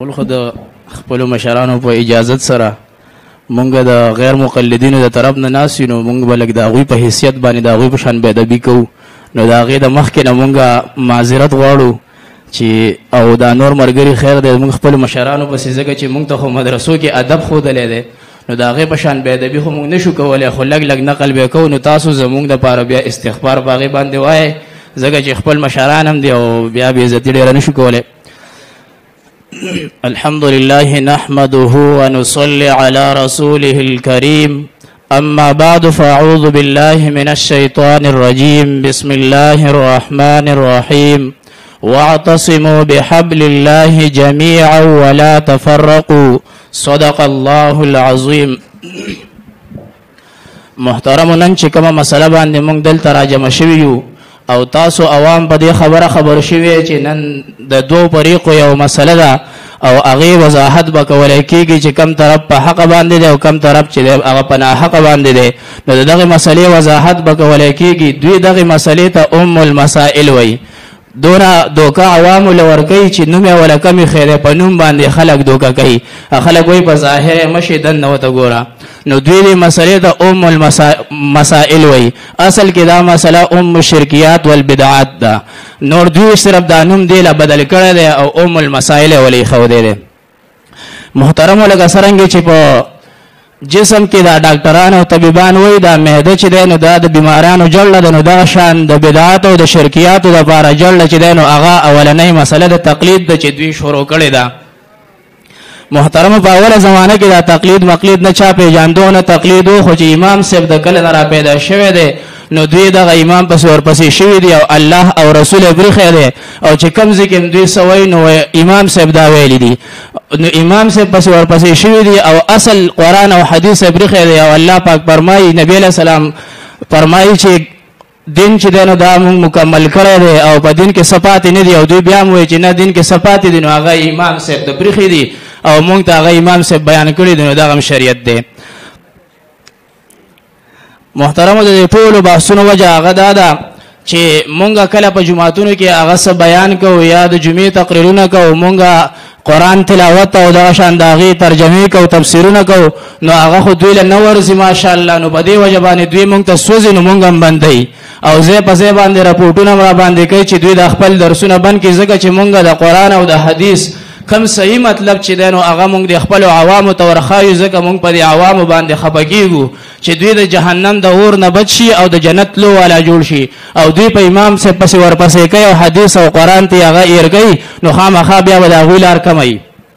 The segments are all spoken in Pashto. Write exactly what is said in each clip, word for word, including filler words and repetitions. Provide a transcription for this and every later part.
خو د خپلو مشرانو په اجازت سره مونږ د غیر مقلدینو د طرف نه ناسو نو مونږ به لږ د هغوی په حیثیت باندې د هغوی په شان بېادبي کوو نو د هغې د مخکې نه مونږ معذرت غواړو چې او دا نور ملګري خیر دی مونږ خپلو مشرانو پسې ځکه چې مونږ ته خو مدرسو کې ادب ښودلی دی نو د هغې په شان بېادبي خو مونږ نشو کولی خو لږ لږ نقل به کوو نو تاسو زمونږ دپاره بیا استغفار په هغې باندې وایئ ځکه چې خپل مشران هم دی او بیا بېعزتي ډېره نشو کولی الحمد لله نحمده ونصلي على رسوله الكريم أما بعد فأعوذ بالله من الشيطان الرجيم بسم الله الرحمن الرحيم واعتصموا بحبل الله جميعا ولا تفرقوا صدق الله العظيم محترم نن چې کومه مسله باندې موږ دلته راجمع شوي یو او تاسو عوام په دې خبره خبر شوي چې نن د دوو فریقو یو مسله ده او هغې وضاحت به کولی کېږي چې کم طرف په حق باندې دی او کم طرف چې دی هغه په ناحقه باندې دی نو د دغې مسلې وضاحت به کولی کېږي دوی دغې مسلې ته ام المسائل وایي دونه دوکه عوامو له ورکوي چې نوم یې وله کم ایښی دی په نوم باندې خلک دوکه کوي خلک وایي په ظاهر یې مشي دننه ورته ګوره نو دوی دې مسلې ته ام المسائل وایي اصل کې دا مسله ام الشرکیات والبدعات ده نور دوی صرف دا نوم دی له بدل کړی دی او ام المسائل یې ولې ایښودی دی محترمو لکه څرنګې چې په جسم کې دا ډاکټران او طبیبان وایي دا معده چې دی نو دا د بیمارانو جړله ده نو دغه شان د بدعاتو او د شرکیاتو دپاره جړله چې دی نو هغه اولنۍ مسله د تقلید ده چې دوی شروع کړې ده محترمو په اوله زمانه کې دا تقلید مقلید نه چا پېژانده نه تقلید و خو چې امام صاحب د کله نه را پیدا شوی دی نو دوی دغه امام پسې ورپسې شوي دي او الله او رسول یې پرېښی دی او چې کوم ځای کې دوی څه وایي نو امام صاحب دا ویلي دي نو امام صاحب پسې ورپسې شوي دي او اصل قرآن او حدیث یې پرېښی دی او الله پاک فرمایي نبي علیه السلام فرمایي چې دین چې دی نو دا مونږ مکمل کړی دی او په دین کې څه پاتې نه دي او دوی بیا هم وایي چې نه دین کې څه پاتې دي نو هغه امام صاحب ته پرېښي دي او مونږ ته هغه امام صاحب بیان کړي دي نو دغه هم شریعت دی محترمو د دې ټولو بحثونو وجه هغه دا ده چې مونږ کله په جماعتونو کې هغه څه بیان کوو یا د جمعې تقریرونه کوو مونږ قرآن تلاوت او دغه شان د هغې ترجمې کوو تفسیرونه کوو نو هغه خو دوی له نه ورځي ماشاءالله نو په دې وجه باندې دوی مونږ ته سوځي نو مونږ هم بندوي او ځای په ځای باندې رپورټونه را باندې کوي چې دوی د خپل درسونه بند کړي ځکه چې مونږ د قرآن او د حدیث کم صحیح مطلب چې دی نو هغه مونږ د خپلو عوامو ته ورښایو ځکه مونږ په دې عوامو باندې خفه کېږو چې دوی د جهنم د اور نه بچ شي او د جنت لو والا جوړ شي او دوی په امام صاحب پسې ورپسې کوي او حدیث او قرآن ته هغه ایر کوي نو خامخا بیا به د هغوی لار کموي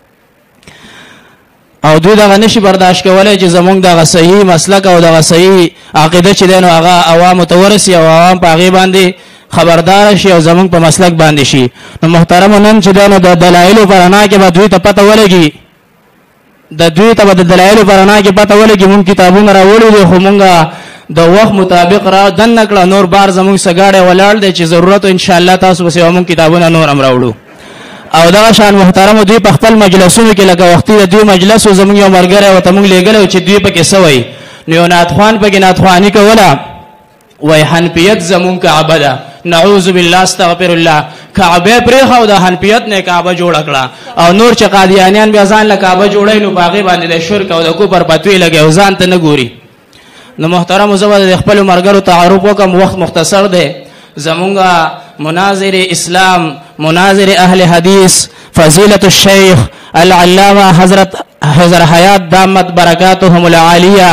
او دوی دغه نشي برداشت کولی چې زمونږ دغه صحیح مسلک او دغه صحیح عقیده چې دی نو هغه عوامو ته ورسي او عوام په هغې باندې خبردار شي او زمونږ په مسلک باندې شي نو محترمو نن چې دی نو د دلایلو په رڼا کې به دوی ته پته ولګي د دوی ته به د دلایلو په رڼا کې پته ولګي مونږ کتابونه راوړي دي خو مونږ د وخت مطابق را دننه کړه نور بار زمونږ څه ګاډی ولاړ دی چې ضرورت و انشاءالله تاسو پسې به مونږ کتابونه نور هم راوړو او دغه شان محترمو دوی په خپل مجلسونو کې لکه وختي د دوی مجلس و زمونږ یو ملګری ورته مونږ لېږلی و چې دوی پکې څه وایي نو یو نعتخوان پکې نعتخواني کوله وای حنفیت زمون کعبه ده نعوذ بالله استغفر الله کعبه پرېښه او د حنفیت نه کعبه جوړه کړه او نور چې قادیانیان بیا ځان له کعبه جوړوي نو په هغې باندې د شرک او د کفر فتوې لګوي او ځان ته نه ګوري نو محترمو زه به د خپلو ملګرو تعارف وکړم وخت مختصر دی زمونږ مناظر اسلام مناظر اهل حدیث فضیلة الشیخ العلامه حضرت حضر حیات دامت برکاتهم العالیه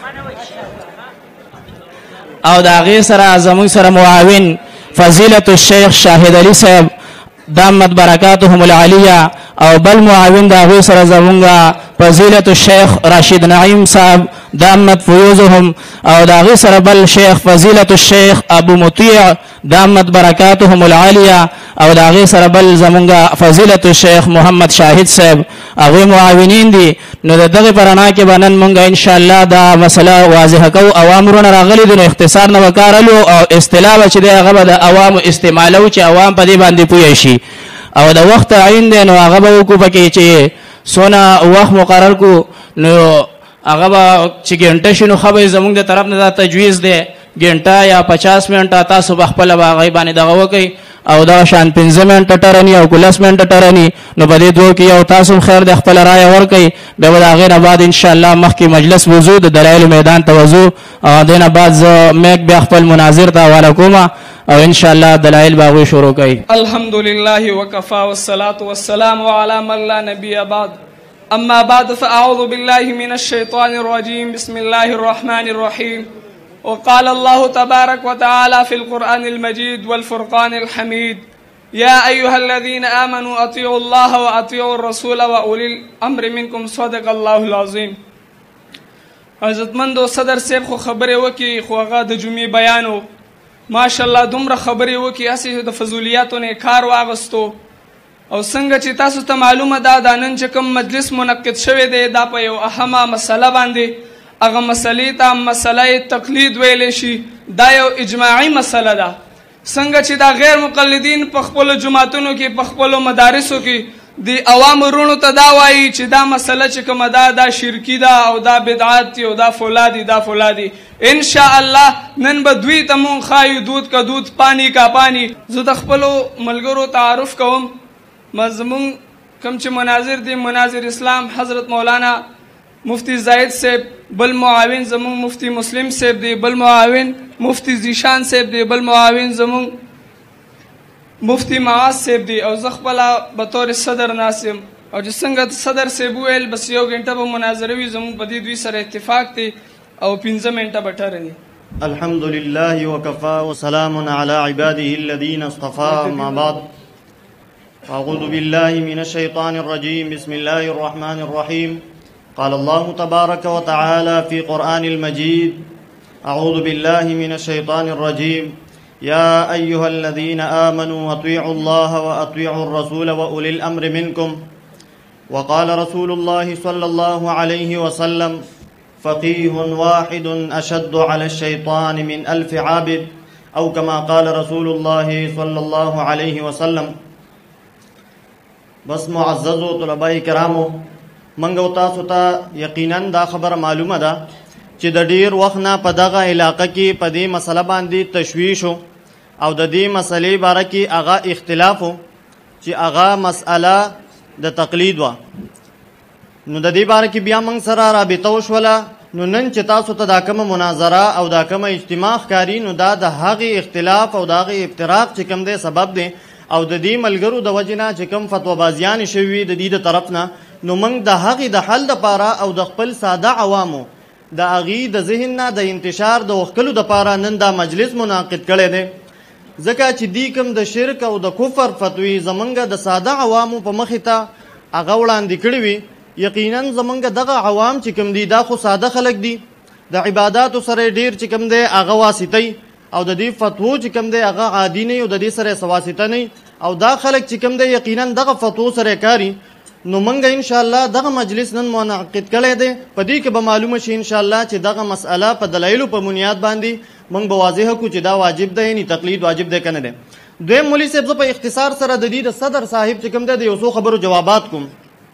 او د هغې سره زمونږ سره معاون فضیلة الشیخ شاهد علي صاحب دامت برکاتهم العالیه او بل معاون د هغې سره زمونږ فضیلة الشیخ راشد نعیم صاحب دامت فیوزهم او د هغې سره بل شیخ فضیلة الشیخ ابو مطیع دامت برکاتهم العالیه او د هغې سره بل زمونږ فضیلة الشیخ محمد شاهد صاحب هغوی معاونین دي نو د دغې په رڼا کې به نن مونږ انشاءالله دا مسله واضحه کوو اوامرونه راغلي دي نو اختصار نه به کار الو او اصطلاح به چې دی هغه به د عوامو استعمالو چې عوام په دې باندې پوه شي او د وخت تعین دی نو هغه به وکړو پکې چې څونه وخت مقرر کړو نو هغه به چې ګنټه شي نو ښه به زمونږ د طرف نه دا تجویز دی ګنټه یا پچاس منټه تاسو به خپله به هغې باندې دغه وکئ او دا شان پنځه منټه ټرني او کلس منټه ټرني نو په دې دوه کې یو تاسو خیر د خپل رائے ورکړئ بیا به د هغې نه بعد انشاءالله مخکې مجلس وضو د دلایلو میدان ته وضو او دې نه بعد زه میک بیا خپل مناظر ته حواله کوم او انشاءالله دلایل به هغوی شروع کوي. الحمدلله وکفا والصلاة والسلام على من لا نبي بعد. اما بعد فاعوذ بالله من الشيطان الرجيم. بسم الله الرحمن الرحيم. وقال الله تبارك وتعالى في القرآن المجيد والفرقان الحميد يا أيها الذين آمنوا أطيعوا الله وأطيعوا الرسول وأولي الأمر منكم صدق الله العظيم. عزتمندو صدر صاحب خو خبرې وکړي خو هغه د جمعې بیانو ماشاءالله دومره خبرې وکړي هسې د فضولیاتو نه کار واغستو او څنګه چې تاسو ته معلومه ده دا نن چې کوم مجلس منعقد شوی دی دا په یو اهمه مسله باندې هغه مسلې ته مسله تقلید ویلی شي دا یو اجماعي مسله ده څنګه چې دا غیر مقلدین په خپلو جماعتونو کې په خپلو مدارسو کې د عوامو وروڼو ته دا وایي چې دا مسله چې کومه ده دا شرکي ده او دا بدعات دي او دا فلا دي دا فلا دي انشاءالله نن به دوی ته مونږ ښایو دود که دود پانی کا پانی. زه د خپلو ملګرو تعارف کوم زمونږ کوم چې مناظر دي مناظر اسلام حضرت مولانا مفتی زاید صاحب بل معاون زمونږ مفتی مسلم صاحب دی بل معاون مفتی زیشان صاحب دی بل معاون زمونږ مفتی معاذ صاحب دی او زه خپله بطور صدر ناست یم او چې څنګه صدر صاحب وویل بس یو ګنټه به مناظره وي زمونږ په دې دوی سره اتفاق دی او پنځه منټه به ټره دي. الحمد لله وكفى وسلام على عباده الذين اصطفى. ما بعد أعوذ بالله من الشيطان الرجيم. بسم الله الرحمن الرحيم. قال الله تبارك وتعالى في قرآن المجيد أعوذ بالله من الشيطان الرجيم يا أيها الذين آمنوا أطيعوا الله وأطيعوا الرسول وأولي الأمر منكم. وقال رسول الله صلى الله عليه وسلم فقيه واحد أشد على الشيطان من ألف عابد أو كما قال رسول الله صلى الله عليه وسلم. بس معززو طلباء کرامو منګو تاسو ته یقینا دا خبر معلومه ده چې د ډیر وخت نه په دغه علاقه کې په دې مسله باندې تشویش او د دې مسلې باره کې هغه اختلاف چې هغه مسأله د تقلید وه نو د دې باره کې بیا موږ سره رابطه وشوله نو نن چې تاسو ته دا کومه مناظره او دا کومه اجتماع ښکاري نو دا د هغې اختلاف او د هغې افتراق چې کوم دی سبب دی او د دې ملګرو د وجې نه چې کوم فتوا بازیانې شوي وي د دې د طرف نه نو موږ د هغې د حل دپاره او د خپل ساده عوامو د هغې د ذهن نه د انتشار د وښکلو دپاره نن دا مجلس منعقد کړی دی ځکه چې دی کوم د شرک او د کفر فتوی زمونږ د ساده عوامو په مخې ته هغه وړاندې کړي وي یقینا زمونږ دغه عوام چې کوم دي دا خو ساده خلک دي د عباداتو سره ډیر چې کوم دی هغه واسطه او د دې فتوو چې کوم دی هغه عادي نه او د دې سره واسطه نه او دا خلک چې کوم دی یقینا دغه فتوو سره کاري نو موږ ان شاء الله دغه مجلس نن منعقد کړی دی په دې کې به معلومه شي ان شاء الله چې دغه مسأله په دلایلو په بنیاد باندې موږ به واضح کړو چې دا واجب دی یعنی تقلید واجب دی کنه دی. دویم مولوي صاحب زه په اختصار سره د دې د صدر صاحب چې کوم دی د یو څو خبرو جوابات کوم.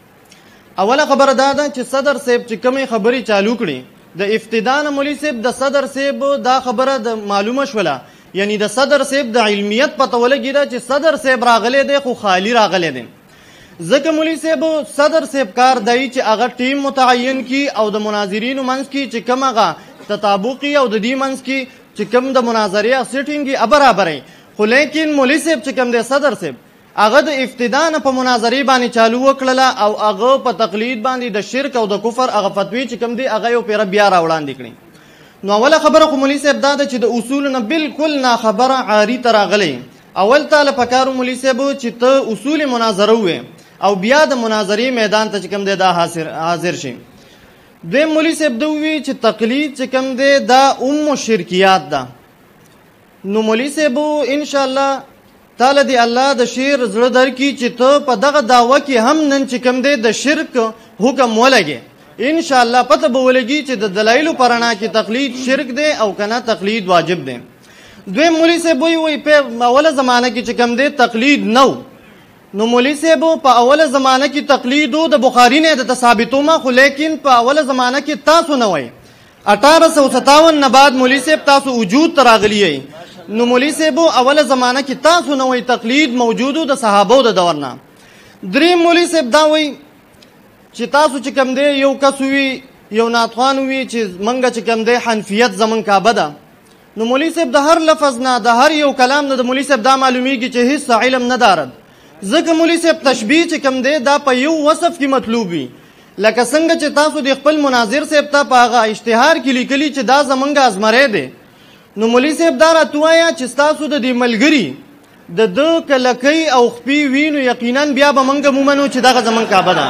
اوله خبره دا ده چې صدر صاحب چې کومې خبرې چالو کړي د ابتدا نه مولوي صاحب د صدر صاحب دا خبره د معلومه شوله یعنی د صدر صاحب د علمیت پته ولګېده چې صدر صاحب راغلی دی خو خالی راغلی دی ځکه مولوي صاحب صدر صاحب کار دی چې هغه ټیم متعین کی او د مناظرینو منځ کې چې کوم هغه تطابقي او د دې منځ کې چې کوم د مناظرې سیټینګ برابرې خو لیکن مولوي صاحب چې کوم دی صدر صاحب هغه د ابتدا نه په مناظرې باندې چالو وکړله او هغه په تقلید باندې د شرک او د کفر هغه فتوی چې کوم دی هغه یو پیره بیا راوړاندې کړي. نو اوله خبره خو مولوي صاحب دا ده چې د اصولو نه بالکل ناخبره عاري ته راغلی. اول تاله پکارو مولوي صاحب چې ته اصول مناظره ووې او بیا د مناظرې میدان ته چې کوم دی دا حاضر شي. دویم مولوي صاحب ده ووي چې تقلید چې کوم دی دا ام شرکیات ده. نو مولوي صاحب انشاءالله تعالی دی الله د شیر زړه درکړي چې ته په دغه دعوه کې هم نن چې کوم دی د شرک حکم ولګې انشاءالله پته به ولګي چې د دلایلو په رڼا کې تقلید شرک دی او کنه تقلید واجب دی. دویم مولوي صاحب وایي وایي په اوله زمانه کې چې کوم دی تقلید نو نو مولوي صاحب په اوله زمانه کې تقلید د بخاري نه د ثابتومه خو لیکن په اوله زمانه کې تاسو نه وایي اٹھارہ سو ستاون نه بعد مولوي صاحب تاسو وجود ته راغلی یئ نو مولوي صاحب اوله زمانه کې تاسو نه وایي تقلید موجودو د صحابو د دور نه. دریم مولوي صاحب دا وایي چې تاسو چې کوم دی یو کس وي یو ناتخوان وي چې منګه چې کوم دی حنفیت زمون کعبه ده، نو مولوي صاحب د هر لفظ نه د هر یو کلام نه د مولوي صاحب دا معلومیږي چې هیڅ علم نه دارد. ځکه مولوي صاحب تشبیه چې کوم دی دا په یو وصف کې مطلوب وي، لکه څنګه چې تاسو د خپل مناظر صاحب ته په هغه اشتهار کې لیکلي چې دا زمونږ ازمری دی، نو مولوي صاحب دا راته ووایه چې ستاسو د دې ملګري د ده کلکۍ او خپې وي نو یقینا بیا به موږ ومنو چې دغه زمونږ کعبه ده.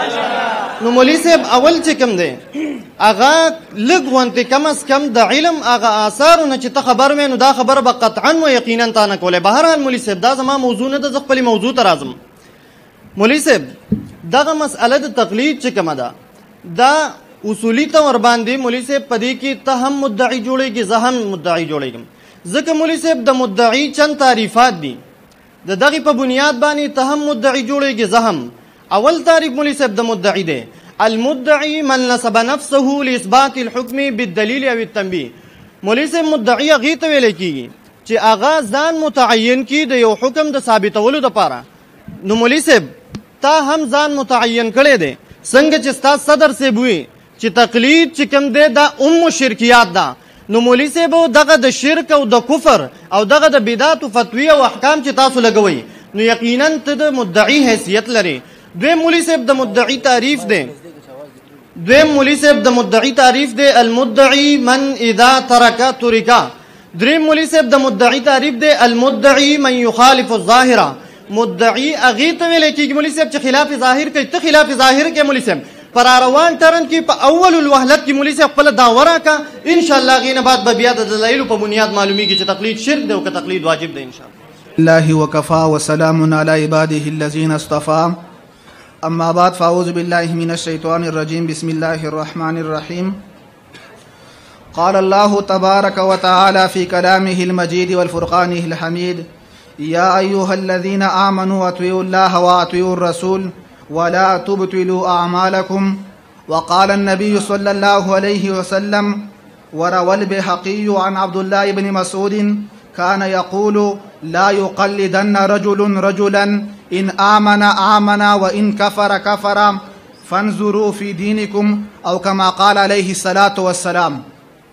نو مولوي صاحب اول چې کوم دی هغه لږ غونتې کم از کم د علم هغه آثارو نه چې ته خبر وې نو دا خبره به قطعا و یقینا تا نه کولی. بهرحال مولوي صاحب دا زما موضوع نه ده، زه خپلې موضوع ته راځم. مولوي صاحب دغه مسئله د تقلید چې کومه ده دا اصولي طور باندې مولوي صاحب په دې کې ته هم مدعي جوړېږي زه هم مدعي جوړېږم، ځکه مولوي صاحب د مدعي چند تعریفات دي، د دغې په بنیاد باندې ته هم مدعي جوړېږي زه هم. اول تعریف مولوي صاحب د مدعي دی المدعي من نسب نفسه لاثبات الحكم بالدلیل او التنبیه. مولوي صاحب مدعي هغې ته ویلی کېږي چې هغه ځان متعین کړي د یو حکم د ثابتولو دپاره. نو مولوي صاحب تا هم ځان متعین کړی دی، څنګه چې ستا صدر صاحب وي چې تقلید چې کوم دی دا ام شرکیات ده، نو مولوي صاحب دغه د شرک او د کفر او دغه د بدعت او فتوی او احکام چې تاسو لګوئ نو یقینا ته د مدعي حیثیت لري. دویم مولوي صاحب د مدعي تعریف دی دویم مولوي صاحب د مدعي تعریف دی المدعي من اذا ترک ترکا. دریم مولوي صاحب د مدعي تعریف دی المدعي من يخالف الظاهره. مدعي هغې ته ویلی کېږي مولوي صاحب چې خلاف ظاهر کوي، ته خلاف ظاهر کوې مولوي صاحب پر روان ټرن کې په اول الوهلت کې مولوي صاحب خپله دعوه راکړه، انشاءالله هغې نه بعد به بیا د دلایلو په بنیاد معلومیږي چې تقلید شرک دی او که تقلید واجب دی انشاءالله. الله وكفى وسلام على عباده الذين اصطفى. أما بعد فأعوذ بالله من الشيطان الرجيم. بسم الله الرحمن الرحيم. قال الله تبارك وتعالى في كلامه المجيد والفرقانه الحميد يا أيها الذين آمنوا أطيعوا الله وأطيعوا الرسول ولا تبطلوا أعمالكم. وقال النبي صلى الله عليه وسلم وروى البيهقي عن عبد الله بن مسعود كان يقول لا يقلدن رجل رجلا إن آمن آمن وإن كفر كفر فانظروا في دينكم أو كما قال عليه الصلاة والسلام.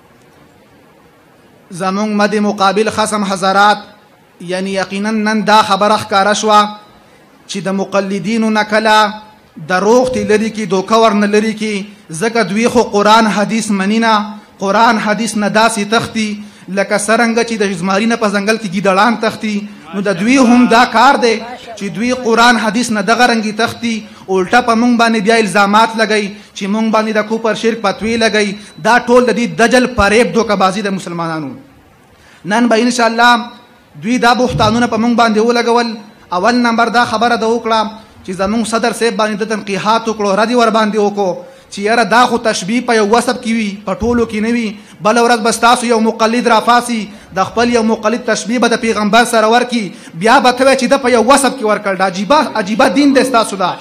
زمون مد مقابل خصم حضرات یعنی یقینا نن دا خبره ښکاره شوه چې د مقلدینو نه کله دروغ تی لري کې دوکه ورنه لري کې، ځکه دوی خو قرآن حدیث مني نه، قرآن حدیث نه داسې تختی لکه څرنګه چې د زماري نه په ځنګل کې ګیدړان تختی. نو د دوی هم دا کار دی چې دوی قرآن حدیث نه دغه رنګې تختی، الټه په مونږ باندې بیا الزامات لګوي چې مونږ باندې د کوپر شرک فتوی لګوي. دا ټول د دې دجل فریب دوکهبازي د مسلمانانو. نن به انشاءالله دوی دا بهتانونه په مونږ باندې ولګول. اول نمبر دا خبره ده وکړه چې زمونږ صدر صاحب باندې د تنقیحات وکړو، رد یې ور باندې وکړو چې یاره دا خو تشبیه په یو وصف کې وي په ټولو کې نه وي. بله ورځ به ستاسو یو مقلد رافاسي د خپل یو مقلد تشبیه به د پیغمبر سره ورکي، بیا به ته وایې چې ده په یو وصف کې ورکړ. دا عجیبه عجیبه دین دی ستاسو دا.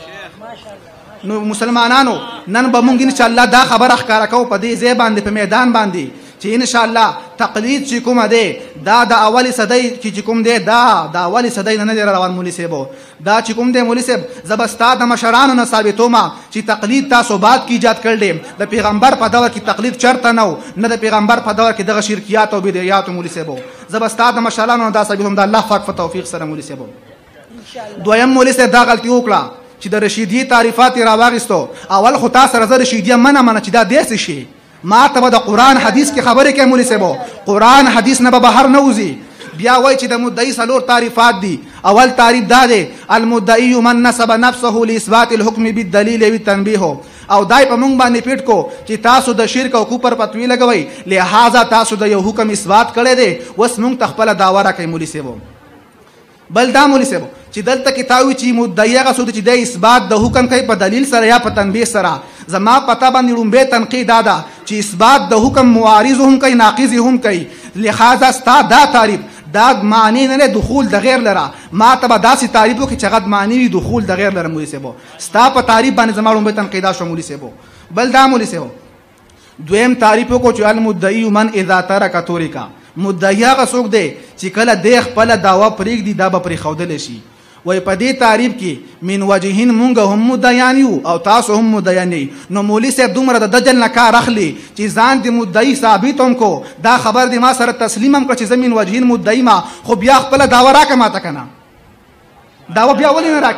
نو مسلمانانو نن به مونږ انشاءالله دا خبره ښکاره کوو په دې ځای باندې په میدان باندې چې انشاءالله تقلید چې کومه دی دا د اولې صدۍ کې چې کوم دی دا د اولې صدۍ نه نه دی روان مولي صاحبو. دا چې کوم دی مولي صاحب زه به ستا د مشرانو نه ثابتومه چې تقلید تاسو بعد کې ایجاد کړل دی. د پیغمبر په دور کې تقلید چرته نه و، نه د پیغمبر په دور کې دغه شرکیات او بدعیات مولي صاحبو. زه به ستا د مشرانو نه دا ثابتوم د الله پاک په توفیق سره مولي صاحبو. دویم مولي صاحب دا غلطي وکړه چې د رشیدیې تعریفات یې راواخیستو. اول خو تا سره زه رشیدیه منه منه چې دا داسې شي، ما ته به د قرآن حدیث کې خبرې کوي مولي صاحبو، قرآن حدیث نه به بهر نه وځي. بیا وایي چې د مدعي څلور تعریفات دي. اول تعریف دا دی المدعي من نسب نفسه لاثبات الحكم بالدلیل والتنبیه، او دای په مونږ باندې پیټ کو چې تاسو د شرک او کوپر فتوی لګوئ، لہذا تاسو د یو حکم اثبات کړی دی، اوس مونږ ته خپله دعوه راکوي مولي صاحبو. بل دا مولي صاحبو چې دلته کې تاوي چې مدعي هغه څوک چې د اثبات د حکم کوي په دلیل سره یا په تنبیه سره. زما پته باندې لومبی تنقید دا ده چې اثبات د حکم معارض هم کوي ناقض هم کوي، لہذا ستا دا تعریف دا معنی نه دخول د غیر لره. ما ته به داسې تعریف وکړي چې هغه معنی وي دخول د غیر لره مولي صاحبو. ستا په تعریف باندې زما لومبی تنقیدا شو مولي صاحبو. بل دا مولي صاحبو دویم تعریف وکړو چې المدعي من اذا ترک ترک، مدعی هغه څوک دی چې کله دی خپله دعوه پرېږدي دا به پرېښودلی شي. وای په دې تعریف کې من وجهین مونږ هم مدعیان یو او تاسو هم مدعیان یې. نو مولوي صاحب دومره د دجل نه کار اخلي چې ځان د مدعي ثابت هم کو دا خبر د ما سره تسلیم هم کړ چې زه من وجهین مدعي ما خو بیا خپله دعوه راکړه ماته که نه دعوه بیا ولې نه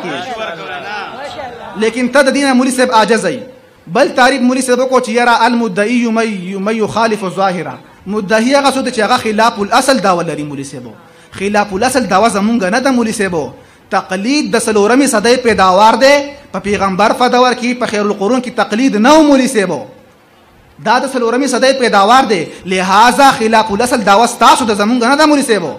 راکړې لیکن ته د دې نه مولوي صاحب عاجز یې. بل تعریف مولوي صاحب وکړو چې یاره المدعي من یخالف الظاهره مدعي هغه څوک دی چې هغه خلاف الاصل دعوه لري. مولوي صاحب خلاف الاصل دعوه زمونږ نه ده. مولوي صاحب تقلید د څلورمې صدۍ پیداوار دی. په پیغمبر په دور کې په خیر القرون کې تقلید نه و. مولوي صاحب دا د څلورمې صدۍ پیداوار دی لہذا خلاف الاصل دعوه ستاسو د زمونږ نه ده. مولوي صاحب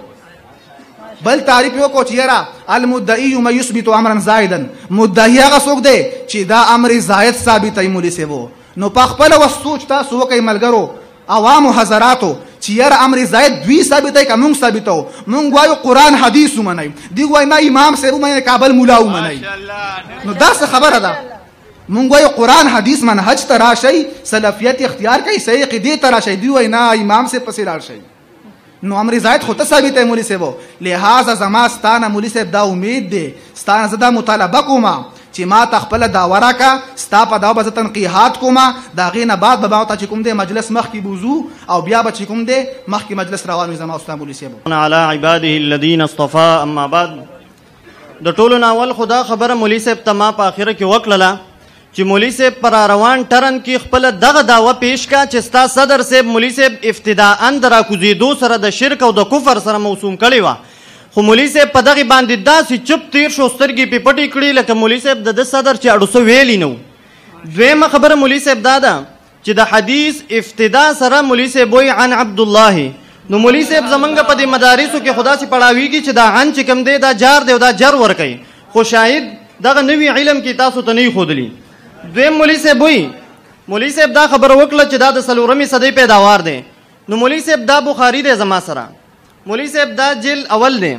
بل تعریف یې وکړو چې یاره المدعي من یثبت امرا زائدا مدعي هغه څوک دی چې دا امر زائد ثابتوي. مولوي صاحب نو په خپله وس سوچ تاسو وکئ ملګرو عوامو حضراتو چې یاره امر زائد دوی ثابتوي که موږ ثابتو. موږ وایو قرآن حدیث ومنئ دوی وایي نه امام صاحب ومنئ کابل ملا ومنئ. نو دا څه خبره ده؟ موږ وایو قرآن حدیث منهج ته راشئ سلفیت اختیار کوئ صحیح عقیدې ته راشئ دوی وایي نه امام صاحب پسې لاړ شئ. نو امر زائد خو ته ثابتوي مولوي صاحب. لہذا زما ستا نه مولوي صاحب دا امید دی ستا نه زه دا مطالبه کوم چې ما ته خپله دعوه راکړه ستا په دعوه به زه تنقیحات کوم د هغې نه بعد به ما ته چې کوم دی مجلس مخکې بوځو او بیا به چې کوم دی مخکې مجلس روان وي زما استاد مولوي صاحب. على عباده الذين اصطفى اما بعد د ټولو نه اول خدا خبره مولوي صاحب ته ما په آخره کې وکړله چې مولوي صاحب پر روان ټرن کې خپله دغه دعوه پیش کا چې ستا صدر صاحب مولوي صاحب ابتداءً د راکوزېدو سره د شرک او د کفر سره موسوم کړې وه خو مولوي صاحب په دغې باندې داسې چپ تیر شو سترګې پې پټې کړي لکه مولوي صاحب د ده صدر چې اړو څه ویلي نه و. دویمه خبره مولوي صاحب دا ده چې د حدیث ابتدا سره مولوي صاحب وایي عن عبدالله. نو مولوي صاحب زمونږ په دې مدارسو کې خو داسې پړاویږي چې دا عن چې کوم دی دا جار دی او دا جر ورکوي خو شاید دغه نوي علم کې تاسو ته نه ښودلي. دویم مولوي صاحب وایي مولوي صاحب دا خبره وکړه چې دا د څلورمې صدۍ پیداوار دی. نو مولوي صاحب دا بخاري دی زما سره مولوي صاحب دا جل اول دی.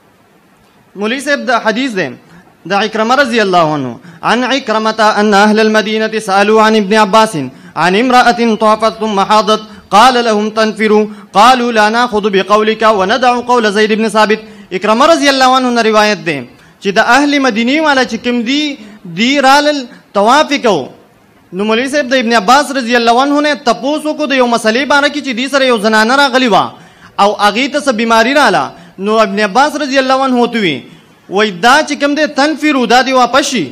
مولوي صاحب دا حدیث دی د عکرمه رضی الله عنه عن عکرمة ان اهل المدینة سألوا عن ابن عباس عن امرأة طافت ثم حاضت قال لهم تنفروا قالوا لا ناخذ بقولك وندع قول زید بن ثابت. عکرمه رضی الله عنه نه روایت دی چې د اهل مدینې والا چې کوم دي دی رالل طواف کو. نو مولوي صاحب د ابن عباس رضی الله عنه نه تپوس وکړو د یو مسلې باره کې چې دې سره یو زنانه راغلې وه او هغې ته څه بیماري راله. نو ابن عباس رضی الله عنه ورته وي وایي دا چې کوم دی تنفرو دا دې واپس شي.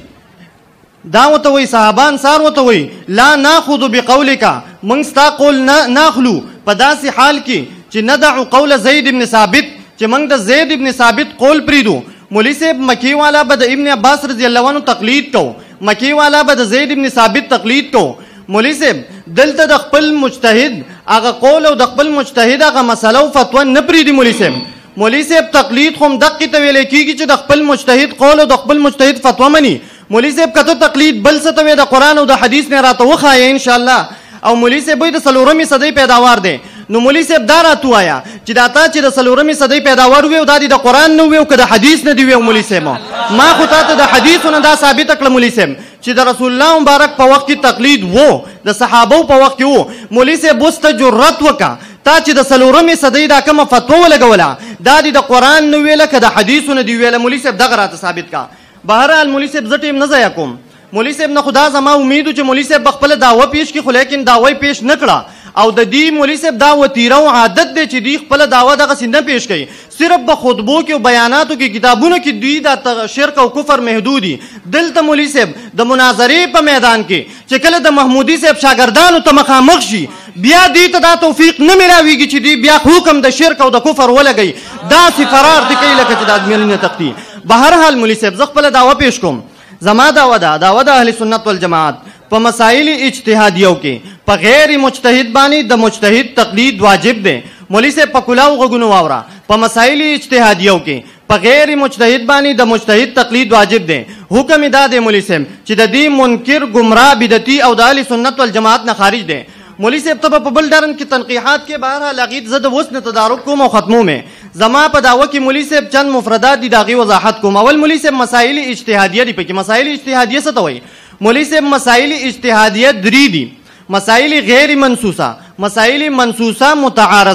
دا ورته وایي صحابه انصار ورته وایي لا ناخذ بقولک موږ ستا قول نه ناخلو په داسې حال کې چې ندعو قول زید بن ثابت چې موږ د زید بن ثابت قول پرېږدو. مولوي صاحب مکی والا به د ابن عباس رضی الله عنه تقلید کو مکی والا به د زید بن ثابت تقلید کو. مولوي صاحب دلته د خپل مجتهد هغه قول او د خپل مجتهد هغه مسله او فتوا نه پرېږدي. مولوي صاحب مولوي صاحب تقلید خو دقې ته ویلی کېږي چې د خپل مجتهد قول او د خپل مجتهد فتوا مني. مولوي صاحب که ته تقلید بل څه ته وې د قرآن او د حدیث نه راته وښایه انشاءالله. او مولوي صاحب وایي د څلورمې صدۍ پیداوار دی. نو مولوي صاحب دا راته ووایه چې دا تا چې د څلورمې صدۍ پیداوار وي او دا دې د قرآن نه وي او که د حدیث نه دې وي. مولوي صاحب ما خو تا ته د حدیثو نه دا ثابته کړه مولوي صاحب چې د رسول الله مبارک په وخت کې تقلید و د صحابو په وخت کې و. مولوي صاحب اوس ته جرأت وکړه تا چې د څلورمې صدۍ دا کومه فتوا ولګوله دا دې د قرآن نه ویله که د حدیثو نه دې ویله. مولوي صاحب دغه راته ثابت کا. بهرحال مولوي صاحب زه ټیم نه ضایع کوم. مولوي صاحب نه خو دا زما امید و چې مولوي صاحب به خپله دعوه پیش کړي خو لیکن دعوه یې پیش نه کړه او د دې مولوي صاحب دا وتیره او عادت دی چې دوی خپله دعوه دغسې نه پیش کوي. صرف په خطبو کې او بیاناتو کې کتابونو کې دوی دا شرک او کفر محدود دي. دلته مولوي صاحب د مناظرې په میدان کې چې کله د محمودي صاحب شاګردانو ته مخامخ شي بیا دې ته دا توفیق نه میلاویږي چې دوی بیا حکم د شرک او د کفر ولګوي. داسې فرار دي کوي لکه چې د ازمیرینه تختی. بهرحال مولوي صاحب زه خپله دعوه پیش کوم. زما دعوه ده دعوه د اهل سنت والجماعت په مسائل اجتهادیو کې په غیر مجتهد باندې د مجتهد تقلید واجب دی. مولوي صاحب په کلاو غوږونو واوره په مسائل اجتهادیو کې په غیر مجتهد باندې د مجتهد تقلید واجب دی. حکم دا دی مولوي صاحب چې د دې منکر گمراه بدعتي او د اهل سنت والجماعت نه خارج دی. مولوي صاحب ته په بل ډرن کې تنقیحات کې بهرحال هغې زه د اوس نه تدارک کوم او ختموم یې. زما په دعوه کې مولوي صاحب چند مفردات دي د هغې وضاحت کوم. اول مولوي صاحب مسایل اجتهادیه دي پکې. مسایل اجتهادیه څه ته وایي؟ مولوي صاحب مسایل اجتهادیه درې دي. مسایل غیر منصوصه مسایل منصوصه متعارضه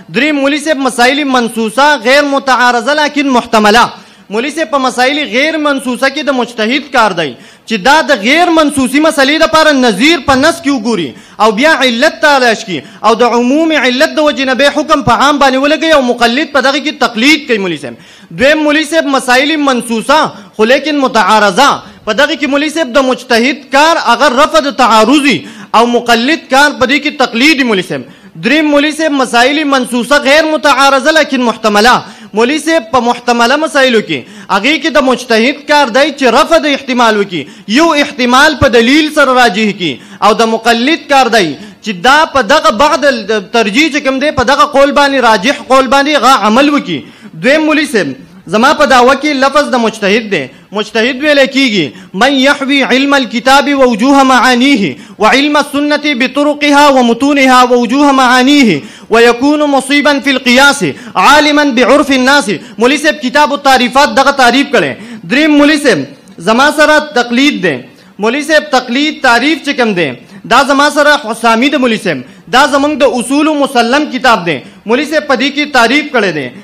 دریم مولوی صاحب مسائل منصوصه غیر متعارضه لیکن محتمله. مولوی صاحب په مسائل غیر منصوصه کې د مجتهد کار دی چې دا د غیر منصوصي مسلې دپاره نظیر په نص کې وګوري او بیا علت تلاش کړي او د عموم علت د وجې نه بیا حکم په عام باندې ولګوي او مقلد په دغه کې تقلید کوي مولوی صاحب. دویم مولوی صاحب مسائل منصوصه خو لیکن متعارضه، په دغه کې مولوی صاحب د مجتهد کار اگر رفع د تعارضي او مقلد کار په دې کې تقلید مولوی صاحب. دریم مولوی صاحب مسائل منصوصه غیر متعارضه لیکن محتمله. مولوی صاحب په محتمله مسایلو کې هغې کې د مجتهد کار دی چې رفع د احتمال وکړي، یو احتمال په دلیل سره راجح کړي، او د مقلد کار دی چې دا په دغه بعد ترجیح چې کوم دی په دغه قول باندې راجح قول باندې هغه عمل وکړي. دویم مولوی صاحب زما په دعوه کې لفظ د مجتهد دی. مجتهد ویل کېږي من يحوي علم الكتاب ووجوه معانيه وعلم السنة بطرقها ومتونها ووجوه معانيه ويكون مصيبا في القياس عالما بعرف الناس. مولوی صاحب کتاب التعریفات دغه تعریف کړي. دریم مولوی صاحب زما سره تقلید دی. مولوی صاحب تقلید تعریف چې کوم دی دا زما سره حسامی د مولوی صاحب دا زمونږ د اصول مسلم کتاب دی. مولوی صاحب په دې کې تعریف کړی دی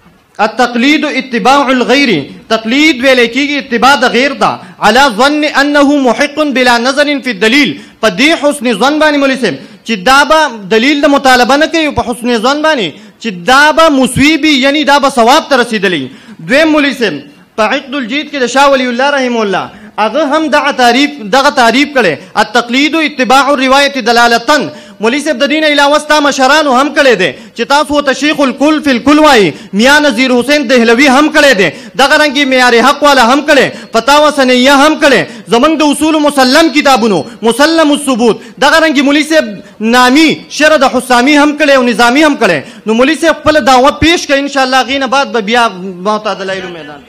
التقلید اتباع الغیر. تقلید ویل کېږي اتباع د غیر ته على ظن انه محق بلا نظر في الدلیل. په دې حسن ظن باندې مولوی صاحب چې دا به دلیل د مطالبه نه کوي، په حسن ظن باندې چې دا به مصوبي یعنی دا به ثواب ته رسېدلی. دویم مولوی صاحب په عقد الجید کې د شاه ولی الله رحم الله هغه هم دغه تعریف دغه تعریف کړی التقلید اتباع الروایت دلالتن. مولوی صاحب د دین علاوه ستا مشرانو هم کړی دی چې تاسو ورته شیخ الکل فی الکل وایي. میاں نذیر حسین دهلوي هم کړی دی، دغه رنګې معیار حق والا هم کړی، فتاوا سنیه هم کړی، زمونږ د اصول مسلم کتابونو مسلم الثبوت دغه رنګې مولوی صاحب نامی شرع د حسامی هم کړی او نظامی هم کړی. نو مولوی صاحب خپله دعوه پیش کړي انشاءالله، هغې نه بعد به بیا موته دلایلو میدان.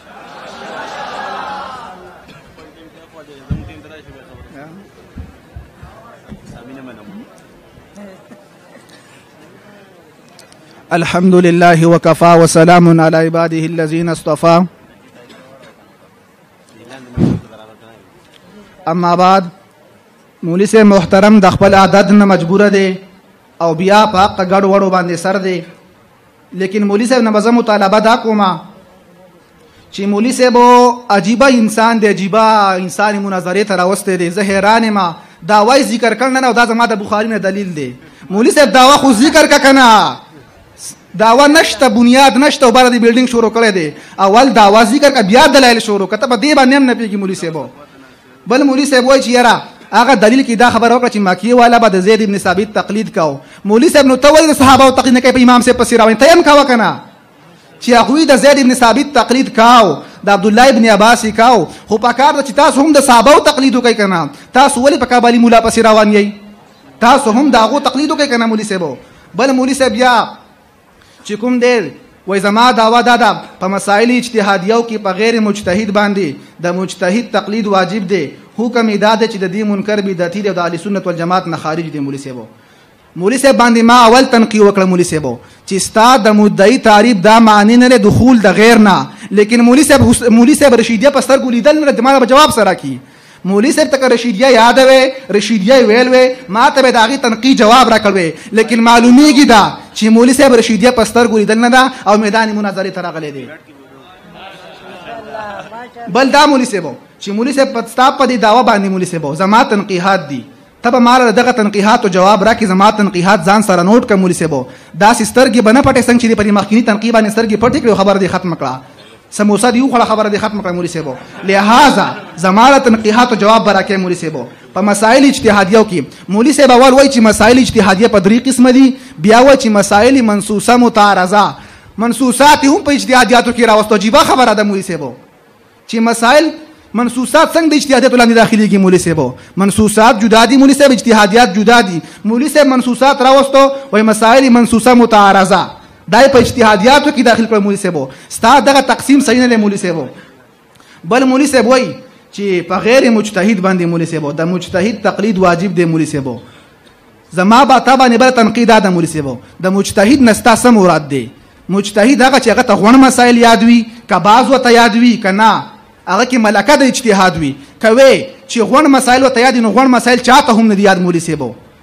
الحمد لله وكفى وسلام على عباده الذين اصطفى. اما بعد مولوی سے محترم د خپل عادت نه مجبوره دی او بیا په حق ګډ وړو باندې سر دی، لیکن مولوی صاحب نه به مطالبه دا کومه چې مولوی صاحب عجیبه انسان دی، عجیبه انسان مناظرې ته راوستی دی. زه حیران یم دعوی ذکر کړل نه او دا زما د بخاري نه دلیل دی. مولوی صاحب دعوه خو ذکر که که نه دعوه نشته، بنیاد نشته او بره د بیلډینګ شروع کړی دی. اول دعوه ذکر که بیا دلایل شروع که ته په دې باندې هم نه پوهېږي مولوي صاحب. بل مولوي صاحب وایي چې یاره هغه دلیل کې دا خبره وکړه چې مکیې والا به د زید ابن ثابت تقلید کوو. مولوي صاحب نو ته ولې د صحابهو تقلید نه کوې په امام صاحب پسې راوړې؟ ته هم کوه که نه چې هغوی د زید ابن ثابت تقلید کوو، د عبدالله ابن عباس یې کوو، خو پکار ده چې تاسو هم د صحابهو تقلید وکئ که نه. تاسو ولې په کابلي مولا پسې روان یئ؟ تاسو هم د هغو تقلید وکئ که نه مولوي صاحب. بل مولوي صاحب بیا چې کوم دی وای زما دعوه دا ده په مسائل اجتهادیو کې په غیر مجتهد باندې د مجتهد تقلید واجب دی. حکم یې دا دی چې د دې منکر بدعتي دی او د اهل سنت والجماعت نه خارج دی. مولوي صاحب مولوي صاحب باندې ما اول تنقیح وکړه مولوي صاحب چې ستا د مدعي تعریف دا معنی نه لري دخول د غیر نه، لیکن مولوي صاحب مولوي صاحب رشیدیه په سترګو لیدل نه ما به جواب سره کی. مولوی صاحب ته رشیدیه یاد وي، رشیدیه ویل وي، ما ته به د هغې تنقیح جواب راکړ، لیکن معلومیږي دا چې مولوي صاحب رشیدیه په سترګو لیدل نه ده او میدان مناظرې ته راغلی دی. بل دا مولوي صاحب چې مولوي صاحب ستا په دې دعوه باندې مولوي صاحب زما تنقیحات دي، ته به ما له دغه تنقیحاتو جواب راکړې. زما تنقیحات ځان سره نوټ کړه مولوي صاحب. داسې سترګې به نه پټې څنګه چې دې په دې مخکیني تنقیح باندې سترګې پټې کړې او خبره دې ختمه کړه. سموسه دی وخوړه خبره دې ختمه کړه مولوي صاحب. لہذا زما له تنقیحاتو جواب به راکړې مولوي صاحب. په مسائل اجتهادیو کې مولوي صاحب اول وایي چې مسائل اجتهادیه په درې قسمه دي، بیا وایي چې مسائل منصوصه متعارضه. منصوصات هم په اجتهادیاتو کې راوستو. عجیبه خبره ده مولوي صاحب چې مسائل منصوصات څنګه د اجتهادیاتو لاندې داخليږي مولوي صاحب. منصوصات جدا دي مولوي صاحب، اجتهادیات جدا دي. مولوي صاحب منصوصات راوستو وایي مسائل منصوصه متعارضه دای په اجتهادیاتو کې داخل کړ مولوي صاحب. ستا دغه تقسیم صحیح نه دی مولوي صاحب. بل مولوي صاحب وایي چې په غیر مجتهد باندې مولوي صاحب د مجتهد تقلید واجب دی مولوي صاحب. زما به تا باندې بل تنقید ده مولوي صاحب. د مجتهد نه ستا څه مراد دی؟ مجتهد هغه چې هغه ته غوڼ مسایل یاد وي که بعض ورته یاد وي که نه هغه کې ملکه د اجتهاد وي. که وی چې غوڼ مسایل ورته یاد وي نو غوڼ مسایل چا ته هم نه دي یاد مولوي صاحب.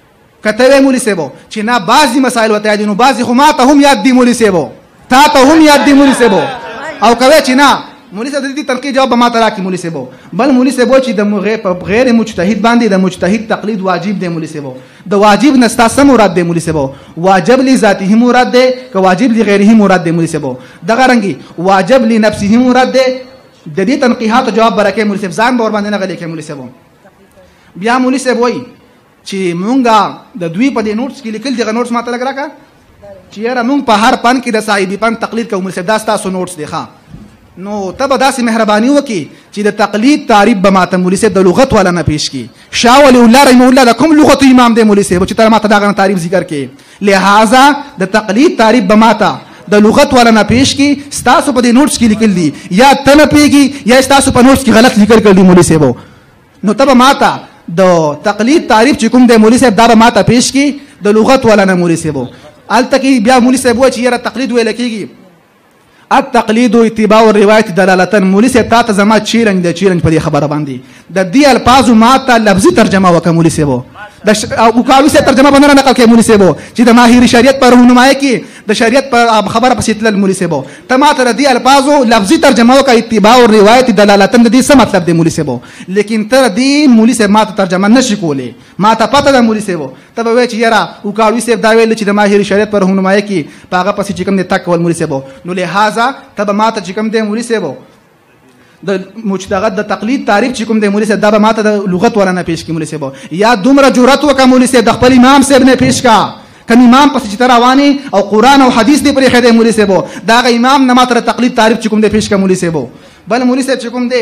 کته مولوی صاحب چې نه بعضی مسائل وته یاد نو بعضی خو ما ته هم یاد دي مولوی صاحب تا ته هم یاد دي مولوی صاحب او کوي چې نه مولوی صاحب د دې تنقید جواب ما ته راکړي مولوی صاحب بل مولوی صاحب چې د غیر مجتهد باندې د مجتهد تقلید واجب دی مولوی صاحب د واجب نستا سم مراد دی مولوی صاحب واجب لذاته مراد دی که واجب لغیره مراد دی مولوی صاحب دغه رنګي واجب لنفسه مراد دی د دې تنقیحات جواب برکې مولوی صاحب ځان باور باندې نه غلې کې مولوی صاحب بیا مولوی صاحب وایي چې مونږه د دوی په دې نوټس کې لیکل دغه نوټس ماته لګ راکا چې یاره مونږ په هر پن کې د صاحب پن تقلید کوو مولوی صاحب دا تاسو نوټس دی ښا نو تب داسې مهرباني وکي چې د تقلید تعریف به ماته مولوی صاحب د لغت والا نه پیش کی شاه ولی الله رحمه الله د کوم لغت امام دی مولوی صاحب چې تر ماته دا غن تعریف ذکر کې لہذا د تقلید تعریف به ماته د لغت والا نه پیش کی تاسو په دې نوټس کې لیکل دي یا تنه پیږي یا تاسو په نوټس کې غلط لیکل کړی مولوی صاحب نو تب ماته د تقلید تعریف چې کوم دی مولوی صاحب دا به ماته پیش کی د لغت والا نه مولوی صاحب الته کې بیا مولوی صاحب و چې یاره تقلید ویل کېږي التقلید اتباع الروایت دلالتا مولوی صاحب تا ته زما چیرنګ د چیرنګ په دې خبره باندې د دې الفاظو ما ته لفظي ترجمه وکړه مولوی صاحب د وکاوي صاحب ترجمه باندې نقل کړي مولوی صاحب چې د ماهر شریعت پر رهنمایي کې د شریعت پر خبره پسې تلل مولوی صاحب ته ما ته د دې الفاظو لفظي ترجمه وکړه اتباع الروایت دلالتا د دې څه مطلب دی مولوی صاحب لیکن تر دې مولوی صاحب ما ته ترجمه نشي کولای ما ته پته ده مولوی صاحب ته به وایي چې یاره وکاوي صاحب دا ویل چې د ماهر شریعت پر رهنمایي کې په هغه پسې چې کوم دی تک ول مولوی صاحب نو لہذا ته به ما ته چې کوم دی مولوی صاحب د مجتهد د تقلید تعریف چې کوم دی مولوی صاحب دا به ماته د لغت ولا نه پیش کی مولوی صاحب یا دومره جرأت وکړه مولوی صاحب د خپل امام صاحب نه پیش کا کوم امام پس چې رواني او قران او حدیث دی پرې خدای مولوی صاحب دا غ امام نه ماته تقلید تعریف چې کوم دی پیش کا مولوی صاحب بل مولوی صاحب چې کوم دی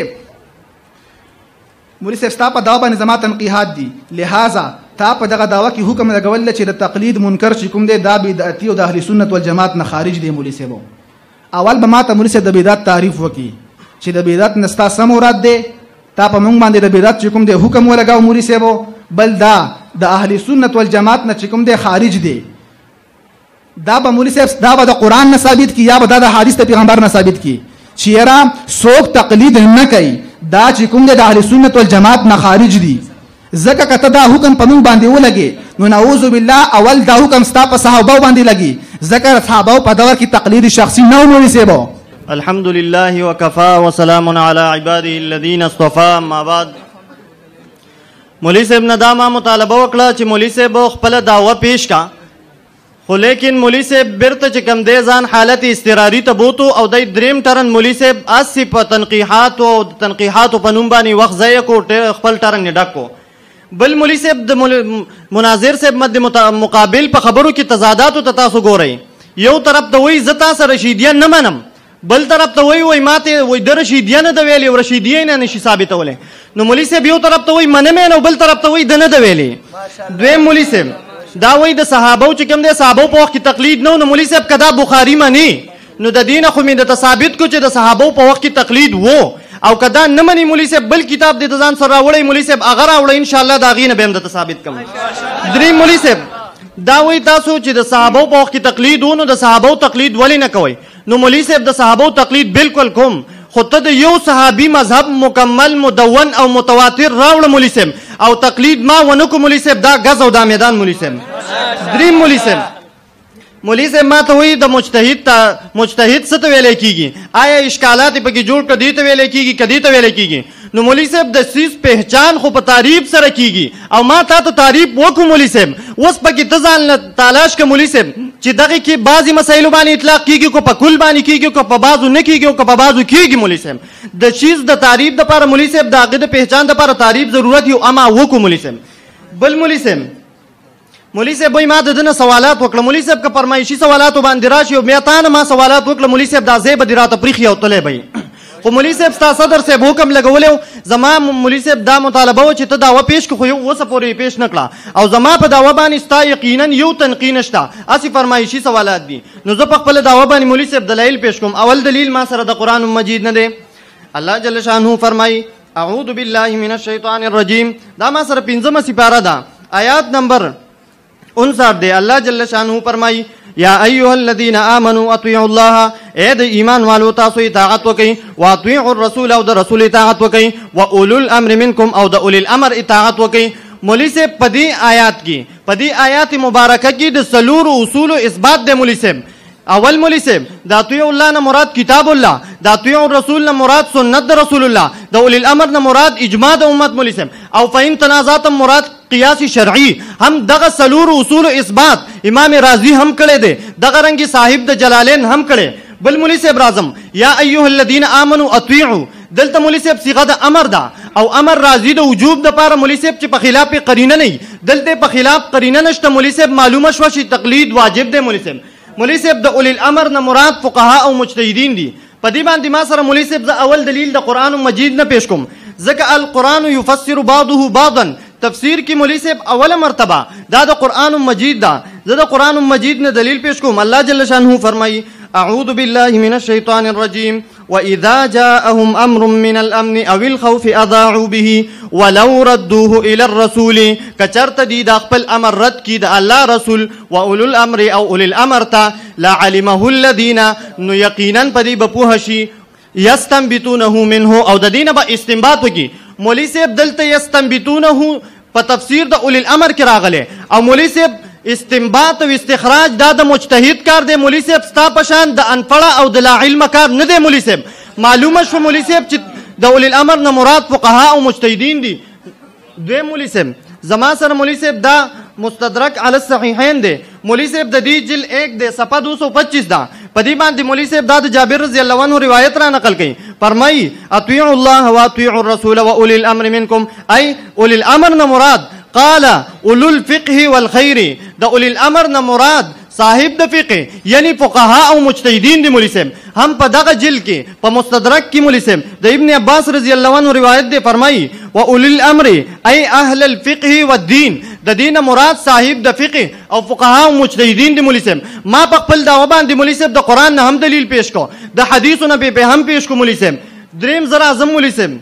مولوی صاحب ستا په داوا باندې زما تنقیحات دي لہذا تا په دغه داوا کې حکم لګول چې د تقلید منکر چې کوم دی دا بدعتي او د اهل سنت والجماعت نه خارج دی مولوی صاحب اول به ماته مولوی صاحب د بدعت تعریف وکي چې د بدعت نستا سم مراد دی تا په مونږ باندې د بدعت چې کوم دی حکم ولګاو مولوی صاحب بل دا د اهل سنت والجماعت نه چې کوم دی خارج دی دا به مولوی صاحب دا به د قران نه ثابت کی یا به د حدیث د پیغمبر نه ثابت کی چې را څوک تقلید نه کوي دا چې کوم دی د اهل سنت والجماعت نه خارج دی زکه کته دا حکم په مونږ باندې ولګي نو نعوذ بالله اول دا حکم ستا په صحابه باندې لګي ذکر صحابه په دور کې تقلید شخصي نه مولوی صاحب الحمد لله وكفى وسلام على عباده الذين اصطفى ما بعد مولوی صاحب نه دا ما مطالبه وکړه چې مولوی صاحب خپل دعوه پیش کا خو لیکن مولوی صاحب بیرته چې کم دی ځان حالت اضطراري ته بوتو او د دریم ټرن مولوی صاحب اسی په تنقیحات او تنقیحات په نوم باندې وخت ضایع کو خپل ټرن نه ډکو بل مولوی صاحب د مناظر صاحب مد مقابل په خبرو کې تضادات او تاسو ګورئ یو طرف ته وایي زه تاسو رشیدیان نه منم بل طرف ته وایي وای ماته وای د رشیدیان د ویلي او رشیدیان نه نشي ثابتوله نو مولوی صاحب یو طرف ته وایي منم نه بل طرف ته وایي د نه د ویلي دویم مولوی صاحب دا وایي د صحابه چې کوم دي صحابه په وخت کې تقلید نه نو مولوی صاحب کدا بخاری مانی نو د دین خو مې د ثابت کو چې د صحابه په وخت کې تقلید وو او کدا نه مني مولوی صاحب بل کتاب د ځان سره راوړی مولوی صاحب اگر راوړی ان شاء الله دا غینه به هم د ثابت کوم دریم مولوی صاحب دا وایي تاسو چې د صحابه په وخت کې تقلید ونو د صحابه تقلید ولې نه کوي نو مولوی صاحب د صحابه تقلید بالکل کوم خو ته د یو صحابي مذهب مکمل مدون او متواتر راوړ مولوی صاحب او تقلید ما ونکو مولوی صاحب دا غز او دا میدان مولوی صاحب دریم مولوی صاحب مولوی صاحب ما ته وایي د مجتهد ته مجتهد څه ته ویل کیږي آیا اشکالات پکې جوړ کدي ته ویل کیږي کدي ته ویل کیږي نو مولوی صاحب د سیس پہچان خو په تعریف سره کیږي او ما ته ته تعریف وکړو مولوی صاحب اوس پکې ته ځان تلاش ک مولوی صاحب چې دغه کې بعضی مسایلو باندې اطلاق کیږي کو په کل باندې کیږي کو په بعضو نه کیږي کو په بعضو کیږي مولوی صاحب د چیز د تعریف د لپاره مولوی صاحب د هغه د پہچان د لپاره تعریف ضرورت یو اما وکړو مولوی صاحب بل مولوی صاحب مولوی صاحب وای ما د دنه سوالات وکړه مولوی صاحب که فرمایشي سوالات باندې راشي او بیا تانه ما سوالات وکړه مولوی صاحب دا زیب دی راته پریخي او تلې بای خو مولوی صاحب ستا صدر صاحب حکم لګولیو زما مولوی صاحب دا مطالبه و چې ته داوا پیش کو خو یو وسه پورې پیش نکړه او زما په داوا باندې ستا یقینا یو تنقین شته اسی فرمایشي سوالات دي نو زه په خپل داوا باندې مولوی صاحب دلایل پیش کوم اول دلیل ما سره د قران مجید نه دی الله جل شانه فرمای اعوذ بالله من الشیطان الرجیم دا ما سره پنځمه سپاره ده آیات نمبر انصار دے اللہ جل شانہ فرمائی یا ایها الذین آمنوا اطیعوا الله اے د ایمان والو تاسو اطاعت وکئ واطیعوا الرسول او د رسول اطاعت وکئ واولو الامر منکم او د اولی الامر اطاعت وکئ مولوی صاحب په دې آیات کې په دې آیات مبارکه کې د څلورو اصولو اثبات دی مولوی صاحب. اول مولوی صاحب د اطیع الله نه مراد کتاب الله، د اطیع الرسول نه مراد سنت د رسول الله، د اولی الامر نه مراد اجماع د امت مولوی صاحب، او فإن تنازعتم مراد قیاس شرعي. هم دغه څلور اصول اثبات امام رازی هم کړی دی، دغه رنګ صاحب د جلالین هم کړی. بل مولوی صاحب راځم، یا ایها الذین آمنوا اطیعوا، دلته مولوی صاحب صيغه د امر ده او امر راځي د وجوب د پاره مولوی صاحب چې په خلاف قرینه نه، دلته په خلاف قرینه نشته مولوی صاحب، معلومه شو چې تقلید واجب دی مولوی صاحب. مولوی صاحب د اولی الامر نه مراد فقها او مجتهدین دي. په دې باندې ما سره مولوی صاحب ز اول دلیل د قران مجید نه پیش کوم، ځکه القرآن یفسر بعضه بعضا، تفسیر کی مولوی صاحب اوله مرتبه دا د قرآن مجید دا، زه د قرآن مجید نه دلیل پیش کوم. الله جل شانه فرمایي اعوذ بالله من الشیطان الرجیم واذا جاءهم امر من الامن او الخوف اضاعوا به ولو ردوه الى الرسول، کچرت دی د خپل امر رد کی د الله رسول و اولو الامر او اولي الامر ته لعلمه الذين، نو یقینا پدی بپوه شي یستنبتونه منه، او د دینه به استنباط وکي. مولوی صاحب دلته یستنبتونه په تفسیر د اولي الامر کې راغله، او مولوی صاحب استنباط او استخراج دا د مجتهد کار دی مولوی صاحب، ستا پشان د انپړه او د لا علم کار نه دی مولوی صاحب. معلومه شو مولوی صاحب چې د اولي الامر نه مراد فقها او مجتهدین دي. دویم مولوی صاحب زما سره مولوی صاحب دا مستدرک علی الصحیحین دی، مولوی صاحب د دې جل ایک دی صفحه دو سو پچیس دا، په دې باندې مولوی صاحب دا د جابر رضی الله عنه روایت را نقل کړي. فرمایي اطیعوا الله واطیعوا الرسول واولی الامر منکم، ای اولی الامر نه مراد قال اولو الفقه والخير، د اولی الامر نه مراد صاحب د فقه یعنی فقها او مجتهدین دی مولوی صاحب. هم په دغه جل کې په مستدرک کې مولوی صاحب د ابن عباس رضی الله عنه روایت دی، فرمایي و اولی الامر ای اهل الفقه والدین، د دین مراد صاحب د فقه او فقها او مجتهدین دی مولوی صاحب. ما په خپل دعوه باندې مولوی صاحب د قران نه هم دلیل پیش کو، د حدیثونو به هم پیش کو مولوی صاحب. دریم زرا اعظم مولوی صاحب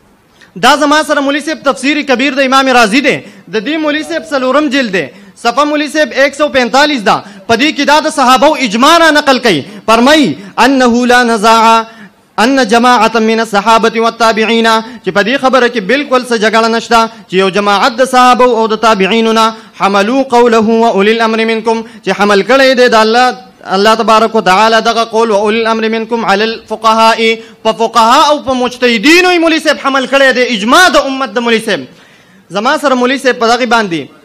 دا زما سره مولوی صاحب تفسیر کبیر د امام رازی دی، د دې مولوی صاحب څلورم جلد دی، صفحه مولوی صاحب ایک سو پینتالیس دا، په دې کې دا د صحابه اجماع را نقل کړي. فرمایي انه لا نزاع ان جماعه من الصحابه والتابعين، چې په دې خبره کې بالکل څه جګړه نشته چې یو جماعت د صحابه او د تابعینو نه حملوا قوله واولي الامر منکم، چې حمل کړي دی د الله الله تبارک وتعالى دغه قول و اولي الامر منکم على الفقهاء، په فقها او په مجتهدینو مولوی صاحب حمل کړي دی، اجماع د امت د مولوی صاحب. زما سره مولوی صاحب په دغه باندې